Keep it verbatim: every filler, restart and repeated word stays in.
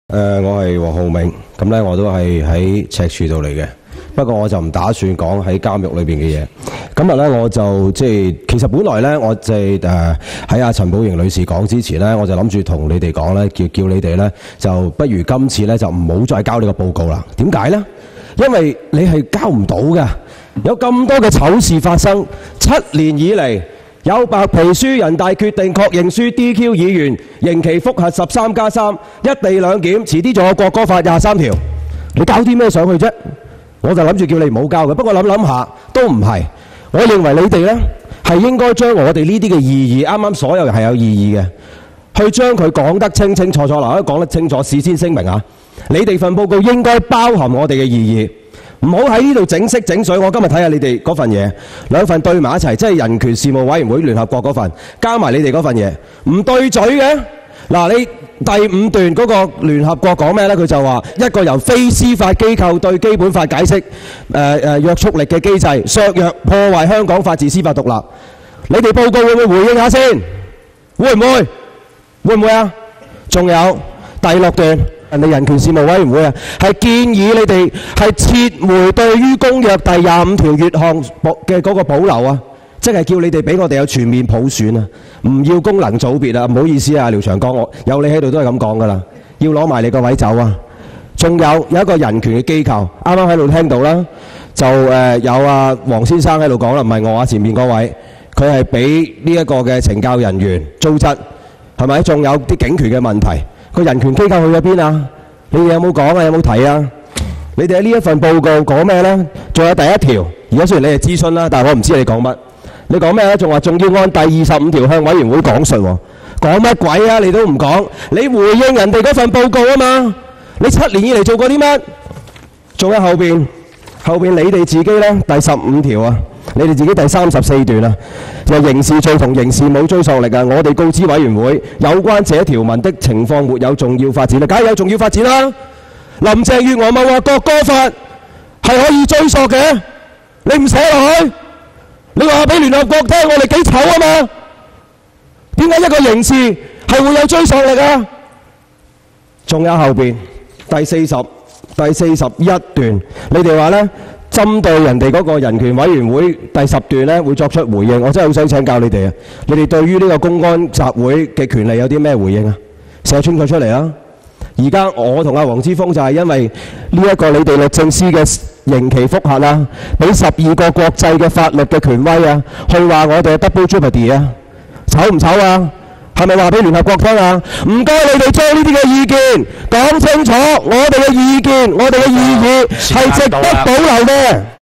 誒、呃，我係黃浩銘，咁咧我都係喺赤柱度嚟嘅。不過我就唔打算講喺監獄裏邊嘅嘢。今日咧我就即係其實本來咧我即係誒喺阿陳寶瑩女士講之前咧，我就諗住同你哋講咧，叫叫你哋咧就不如今次咧就唔好再交呢個報告啦。點解咧？因為你係交唔到嘅，有咁多嘅醜事發生，七年以嚟。有白皮書、人大決定、確認書、D Q 議員、刑期覆核十三加三、一地兩檢，遲啲仲有國歌法廿三條，你交啲咩上去啫？我就諗住叫你唔好交嘅，不過諗諗下都唔係。我認為你哋呢係應該將我哋呢啲嘅意義，啱啱所有人係有意義嘅，去將佢講得清清楚楚。嗱，講得清楚，事先聲明啊，你哋份報告應該包含我哋嘅意義。唔好喺呢度整色整水。我今日睇下你哋嗰份嘢，兩份對埋一齊，即係人權事務委員會聯合國嗰份，加埋你哋嗰份嘢，唔對嘴嘅。嗱，你第五段嗰個聯合國講咩呢？佢就話一個由非司法機構對基本法解釋誒誒、呃、約束力嘅機制，削弱破壞香港法治司法獨立。你哋報告會唔會回應下先？會唔會？會唔會啊？仲有第六段。人哋人權事務委員會啊，係建議你哋係撤回對於公約第廿五條乙項嘅嗰個保留啊，即係叫你哋俾我哋有全面普選啊，唔要功能組別啊。唔好意思啊，廖長江，我有你喺度都係咁講噶啦，要攞埋你個位走啊。仲有有一個人權嘅機構，啱啱喺度聽到啦，就誒、呃、有啊黃先生喺度講啦，唔係我啊，前面嗰位，佢係俾呢一個嘅懲教人員糟質，係咪？仲有啲警權嘅問題。個人權機構去咗邊啊？你哋有冇講啊？有冇睇啊？你哋喺呢一份報告講咩呢？仲有第一條，而家雖然你係諮詢啦，但係我唔知你講乜。你講咩咧？仲話仲要按第二十五條向委員會講述喎，講乜鬼啊？你都唔講，你回應人哋嗰份報告啊嘛？你七年以嚟做過啲乜？仲有後邊，後邊你哋自己呢，第十五條啊。你哋自己第三十四段啊，就刑事罪同刑事冇追溯力啊！我哋告知委員會有關這條文的情況沒有重要發展啊，梗係有重要發展啦！林鄭月娥咪話國歌法係可以追溯嘅，你唔寫落去，你話俾聯合國聽我哋幾醜啊嘛？點解一個刑事係會有追溯力啊？仲有後邊第四十、第四十一段，你哋話呢？針對人哋嗰個人權委員會第十段呢，會作出回應。我真係好想請教你哋啊！你哋對於呢個公安集會嘅權利有啲咩回應啊？寫清楚出嚟啦！而家我同阿黃之鋒就係因為呢一個你哋律政司嘅刑期覆核啊，俾十二個國際嘅法律嘅權威啊，去話我哋 double jeopardy 啊，醜唔醜啊？係咪話俾聯合國聽啊？唔該，你哋將呢啲嘅意見講清楚，我哋嘅意見，我哋嘅意義係值得保留嘅。